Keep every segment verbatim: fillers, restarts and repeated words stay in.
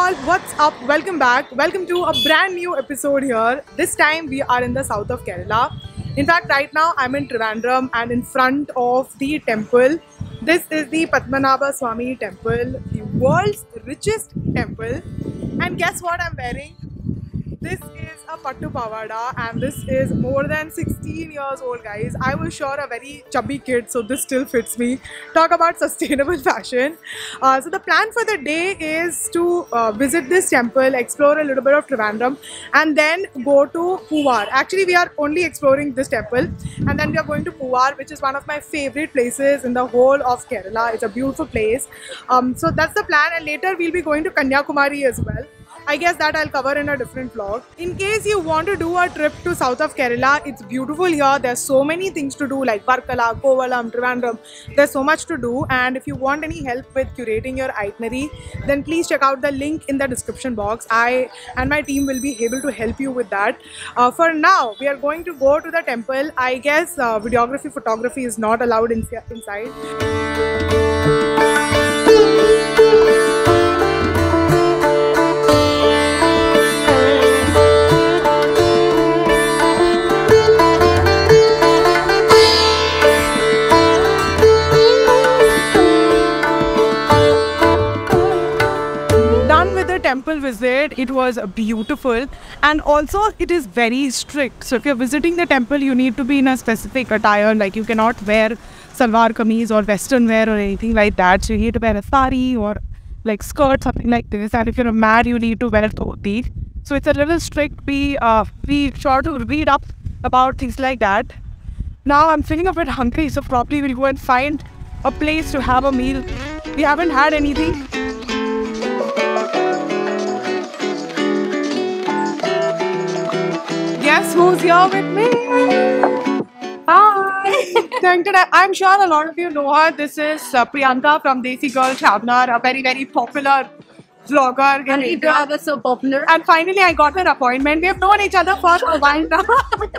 all, what's up? Welcome back. Welcome to a brand new episode here. This time we are in the south of Kerala. In fact, right now I'm in Trivandrum and in front of the temple. This is the Padmanabha Swami temple, the world's richest temple. And guess what I'm wearing? This is a Pattu Pavada and this is more than sixteen years old, guys. I was sure a very chubby kid, so this still fits me. Talk about sustainable fashion. Uh, so the plan for the day is to uh, visit this temple, explore a little bit of Trivandrum and then go to Poovar. Actually, we are only exploring this temple and then we are going to Poovar, which is one of my favorite places in the whole of Kerala. It's a beautiful place. Um, so that's the plan, and later we'll be going to Kanyakumari as well. I guess that I'll cover in a different vlog. In case you want to do a trip to south of Kerala, it's beautiful here. There's so many things to do like Varkala, Kovalam, Trivandrum. There's so much to do, and if you want any help with curating your itinerary, then please check out the link in the description box. I and my team will be able to help you with that. Uh, for now, we are going to go to the temple. I guess uh, videography, photography is not allowed in inside. Temple visit, it was beautiful, and also it is very strict. So if you're visiting the temple, you need to be in a specific attire, like you cannot wear salwar kameez or western wear or anything like that. So you need to wear a sari or like skirt, something like this, and if you're a man, you need to wear dhoti. So it's a little strict. Be uh, be sure to read up about things like that. Now I'm feeling a bit hungry, so probably we'll go and find a place to have a meal. We haven't had anything. Guess who's here with me? Hi! I'm sure a lot of you know her. This is uh, Priyanka from Desi Girl Chavnar, a very, very popular vlogger. And we are so popular. And finally, I got her appointment. We have known each other for a while now.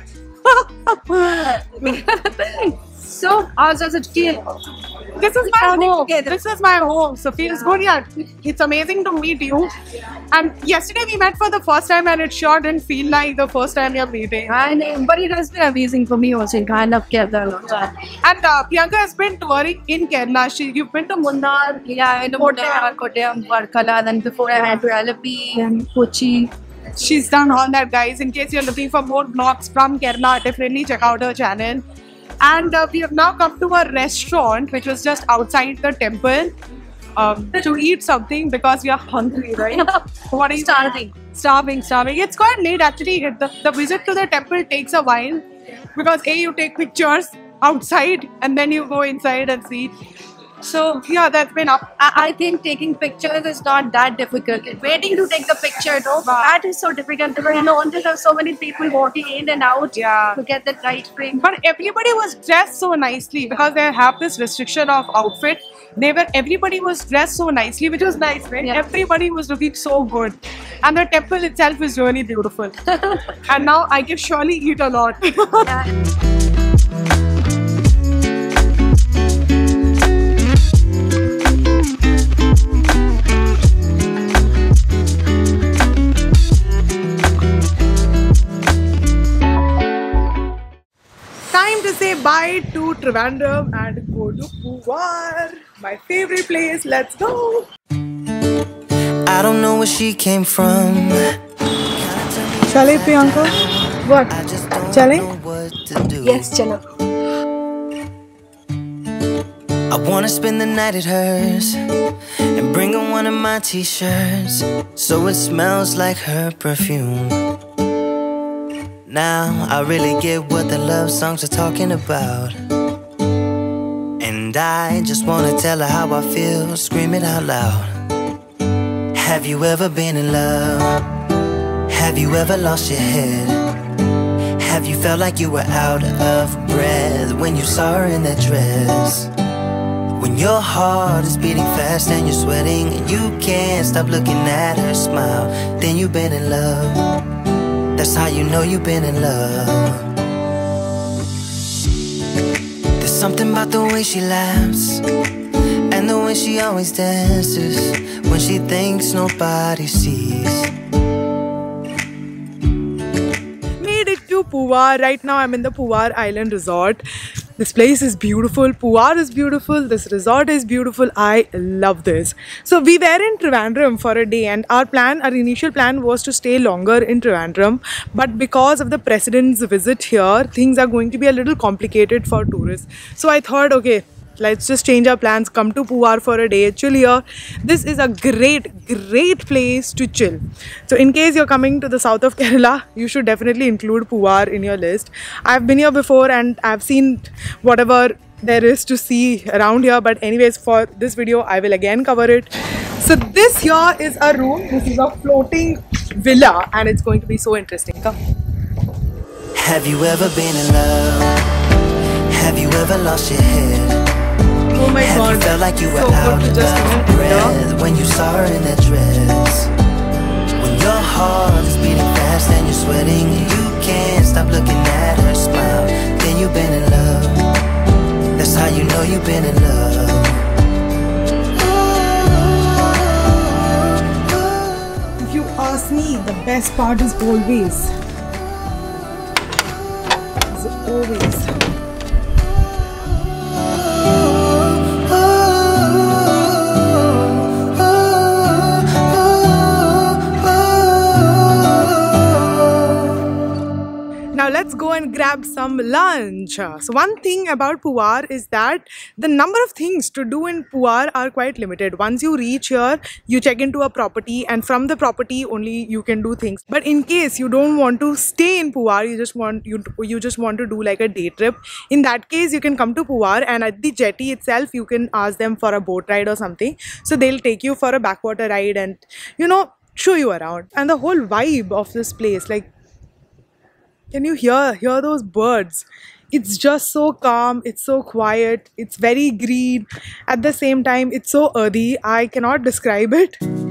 So, how does it feel? This is my home. This is my home. So feels good, yeah. It's amazing to meet you. And yesterday we met for the first time, and it sure didn't feel like the first time you're meeting. I know, but it has been amazing for me also. I love Kerala a lot. And uh, Priyanka has been touring in Kerala. She, you've been to Munnar. Yeah, I went to Munnar, Kottayam, Varkala. Then before I went to Alleppey and Kochi. She's done all that, guys. In case you're looking for more vlogs from Kerala, definitely check out her channel. And uh, we have now come to a restaurant which was just outside the temple um, to eat something because we are hungry, right? What are you starving? Starving, starving. It's quite late actually. The, the visit to the temple takes a while because A, you take pictures outside and then you go inside and see. So yeah, that's been up. I, I think taking pictures is not that difficult. Waiting to take the picture, no, that is so difficult because you know, until there's so many people walking in and out yeah. to get the right frame. But everybody was dressed so nicely because they have this restriction of outfit. They were everybody was dressed so nicely, which was nice, right? Yeah. Everybody was looking so good, and the temple itself is really beautiful. And now I can surely eat a lot. Yeah. Time to say bye to Trivandrum and go to Poovar, my favorite place. Let's go. I don't know where she came from. Chale, Priyanka? What? Chale? Yes, chalo. I wanna spend the night at hers and bring her one of my t-shirts so it smells like her perfume. Now I really get what the love songs are talking about, and I just wanna tell her how I feel, scream it out loud. Have you ever been in love? Have you ever lost your head? Have you felt like you were out of breath when you saw her in that dress? When your heart is beating fast and you're sweating and you can't stop looking at her smile, then you've been in love. That's how you know you've been in love. There's something about the way she laughs and And the way she always dances when she thinks nobody sees. Made it to Poovar. Right now I'm in the Poovar Island Resort. This place is beautiful, Poovar is beautiful, this resort is beautiful, I love this. So we were in Trivandrum for a day, and our plan, our initial plan was to stay longer in Trivandrum, but because of the president's visit here, things are going to be a little complicated for tourists. So I thought, okay, let's just change our plans, come to Poovar for a day, chill here. This is a great, great place to chill. So in case you're coming to the south of Kerala, you should definitely include Poovar in your list. I've been here before and I've seen whatever there is to see around here. But anyways, for this video, I will again cover it. So this here is a room. This is a floating villa and it's going to be so interesting. Come. Have you ever been in love? Have you ever lost your head? Oh my Have god, you felt like you were so out good of to just breath when you saw her in that dress? When your heart is beating fast and you're sweating and you can't stop looking at her smile, then you've been in love. That's how you know you've been in love. If you ask me, the best part is always, is always. Now let's go and grab some lunch. So one thing about Poovar is that the number of things to do in Poovar are quite limited. Once you reach here, you check into a property and from the property only you can do things. But in case you don't want to stay in Poovar, you just want you, you just want to do like a day trip. In that case, you can come to Poovar and at the jetty itself, you can ask them for a boat ride or something. So they'll take you for a backwater ride and, you know, show you around. And the whole vibe of this place, like, can you hear hear those birds? It's just so calm, it's so quiet, it's very green. At the same time, it's so earthy. I cannot describe it.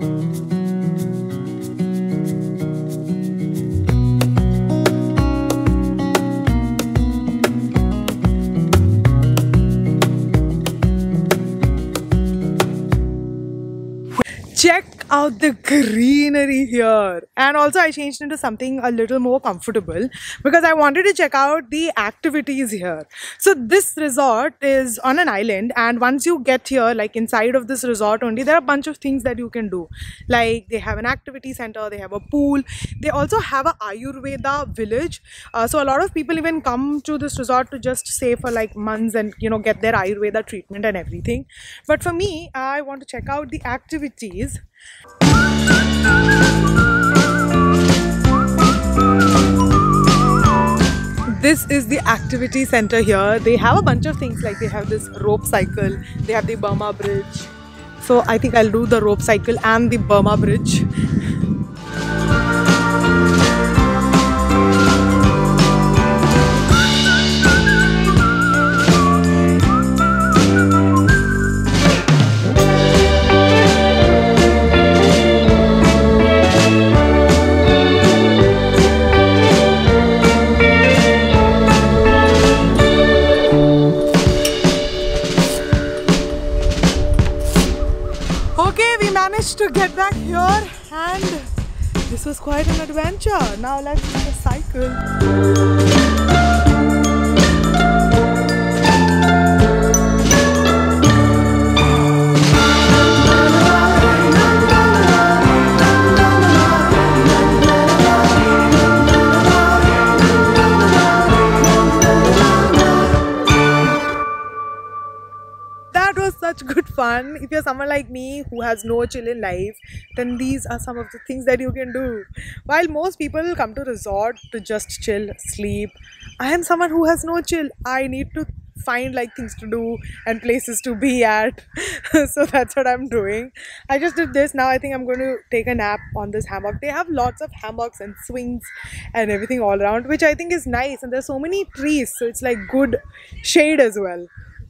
Check out the greenery here. And also I changed into something a little more comfortable because I wanted to check out the activities here. So this resort is on an island, and once you get here, like inside of this resort only, there are a bunch of things that you can do. Like they have an activity center, they have a pool, they also have a Ayurveda village. Uh, so a lot of people even come to this resort to just stay for like months and, you know, get their Ayurveda treatment and everything. But for me, I want to check out the activities. This is the activity center here. They have a bunch of things, like they have this rope cycle, they have the Burma bridge. So I think I'll do the rope cycle and the Burma bridge. To get back here, and this was quite an adventure. Now let's do the cycle. Such good fun. If you're someone like me who has no chill in life, then these are some of the things that you can do. While most people come to resort to just chill, sleep, I am someone who has no chill. I need to find like things to do and places to be at. So that's what I'm doing. I just did this. Now I think I'm going to take a nap on this hammock. They have lots of hammocks and swings and everything all around, which I think is nice. And there's so many trees, so it's like good shade as well.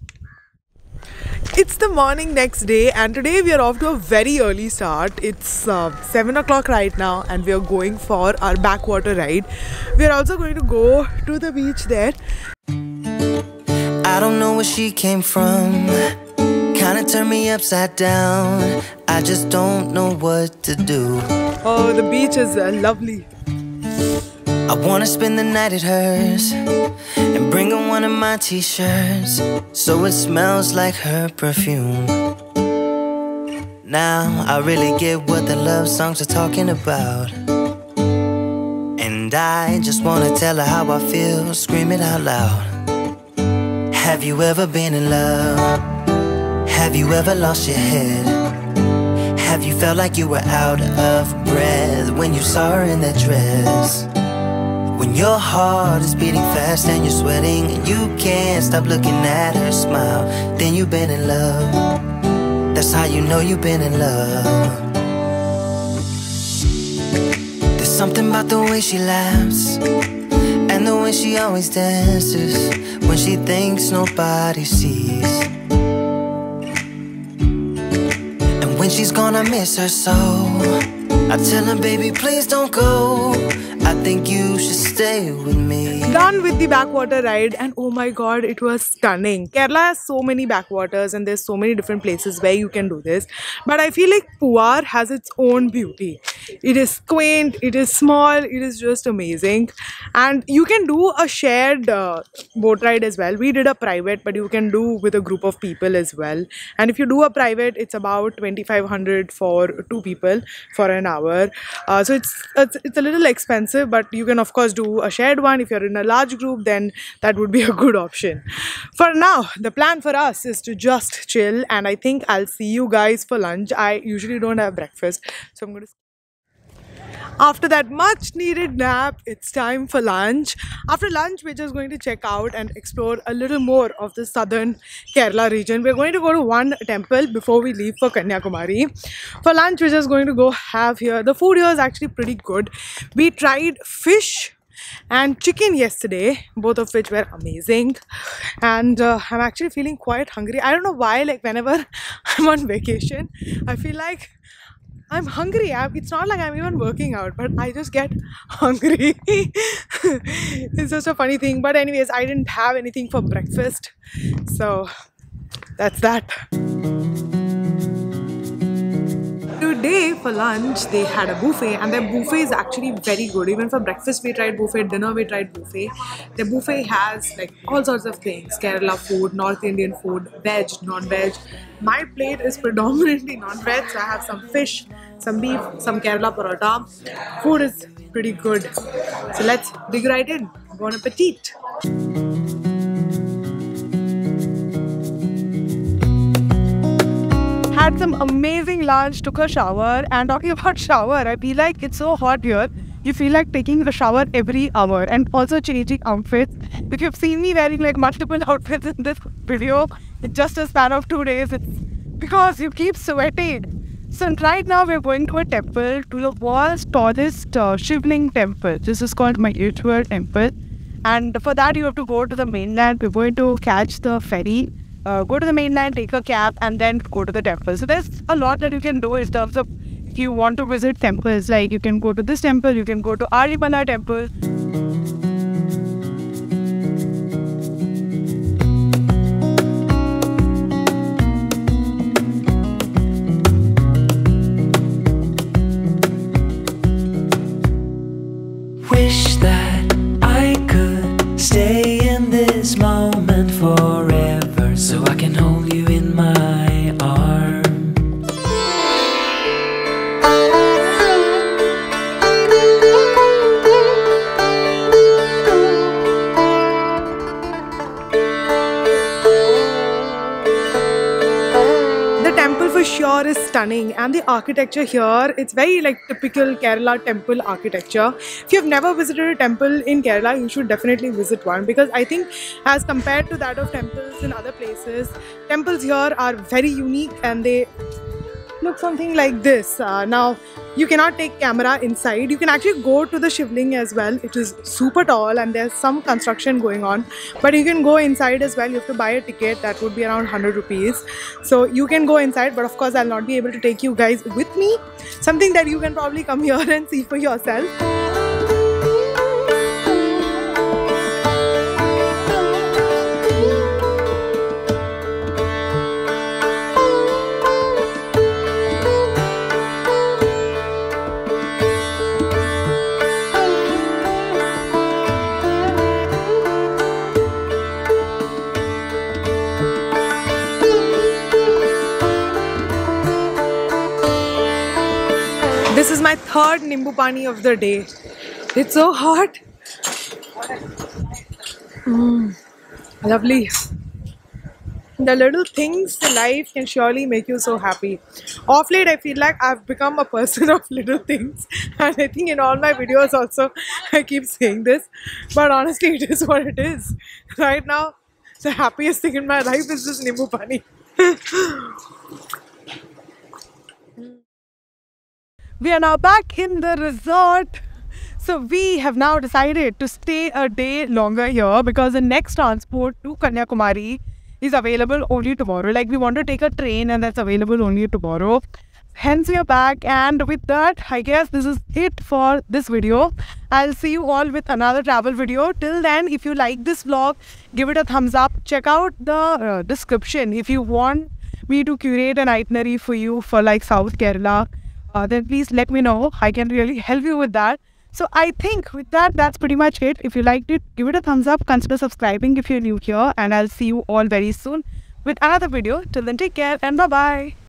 It's the morning next day, and today we are off to a very early start. It's uh, seven o'clock right now and we are going for our backwater ride. We are also going to go to the beach there. I don't know where she came from. kinda turned me upside down. I just don't know what to do. Oh, the beach is uh, lovely. I wanna spend the night at hers and bring her one of my t-shirts so it smells like her perfume. Now I really get what the love songs are talking about, and I just wanna tell her how I feel, scream it out loud. Have you ever been in love? Have you ever lost your head? Have you felt like you were out of breath when you saw her in that dress? When your heart is beating fast and you're sweating and you can't stop looking at her smile, then you've been in love. That's how you know you've been in love. There's something about the way she laughs and the way she always dances when she thinks nobody sees. And when she's gone I miss her so. I tell her, baby, please don't go. I think you should stay with me. Done with the backwater ride, and oh my god, it was stunning. Kerala has so many backwaters and there's so many different places where you can do this. But I feel like Puar has its own beauty. It is quaint, it is small, it is just amazing. And you can do a shared uh, boat ride as well. We did a private, but you can do with a group of people as well. And if you do a private, it's about twenty-five hundred for two people for an hour. Uh, so it's, it's, it's a little expensive, but you can of course do a shared one. If you're in a large group, then that would be a good option. For now, the plan for us is to just chill, and I think I'll see you guys for lunch. I usually don't have breakfast, so I'm going to... After that much needed nap, it's time for lunch. After lunch, we're just going to check out and explore a little more of the southern Kerala region. We're going to go to one temple before we leave for Kanyakumari. For lunch, we're just going to go have here. The food here is actually pretty good. We tried fish and chicken yesterday, both of which were amazing, and uh, I'm actually feeling quite hungry. I don't know why, like whenever I'm on vacation, I feel like I'm hungry. I, it's not like I'm even working out, but I just get hungry. It's just a funny thing. But anyways, I didn't have anything for breakfast, so that's that. Today for lunch they had a buffet, and their buffet is actually very good. Even for breakfast we tried buffet, dinner we tried buffet. The buffet has like all sorts of things: Kerala food, North Indian food, veg, non-veg. My plate is predominantly non-veg, so I have some fish, some beef, some Kerala parota. Food is pretty good. So let's dig right in. Bon appetit! Had some amazing lunch, took a shower, and talking about shower, I feel like it's so hot here. You feel like taking a shower every hour and also changing outfits. If you've seen me wearing like multiple outfits in this video, in just a span of two days, it's because you keep sweating. So right now we're going to a temple, to the world's tallest uh, Shivling temple. This is called Mayureshwar temple. And for that you have to go to the mainland. We're going to catch the ferry. Uh, go to the mainland, take a cab, and then go to the temple. So there's a lot that you can do in terms of if you want to visit temples. Like you can go to this temple, you can go to Arimala temple. Wish that I could stay in this moment forever, so I can hold you in my arms. The temple for sure is stunning, and the architecture here, it's very like typical Kerala temple architecture. If you've never visited a temple in Kerala, you should definitely visit one, because I think as compared to that of temples in other places, temples here are very unique and they look something like this. Uh, now you cannot take camera inside. You can actually go to the Shivling as well. It is super tall and there's some construction going on, but you can go inside as well. You have to buy a ticket that would be around one hundred rupees, so you can go inside, but of course I'll not be able to take you guys with me. Something that you can probably come here and see for yourself. third Nimbu Pani of the day. It's so hot. Mm, lovely. The little things in life can surely make you so happy. Of late, I feel like I've become a person of little things, and I think in all my videos also I keep saying this, but honestly it is what it is. Right now, the happiest thing in my life is this Nimbu Pani. We are now back in the resort. So we have now decided to stay a day longer here because the next transport to Kanyakumari is available only tomorrow. Like, we want to take a train and that's available only tomorrow. Hence we are back, and with that, I guess this is it for this video. I'll see you all with another travel video. Till then, if you like this vlog, give it a thumbs up. Check out the uh, description if you want me to curate an itinerary for you for like South Kerala. Uh, then please let me know. I can really help you with that. So I think with that, that's pretty much it. If you liked it, give it a thumbs up. Consider subscribing if you're new here. And I'll see you all very soon with another video. Till then, take care and bye-bye.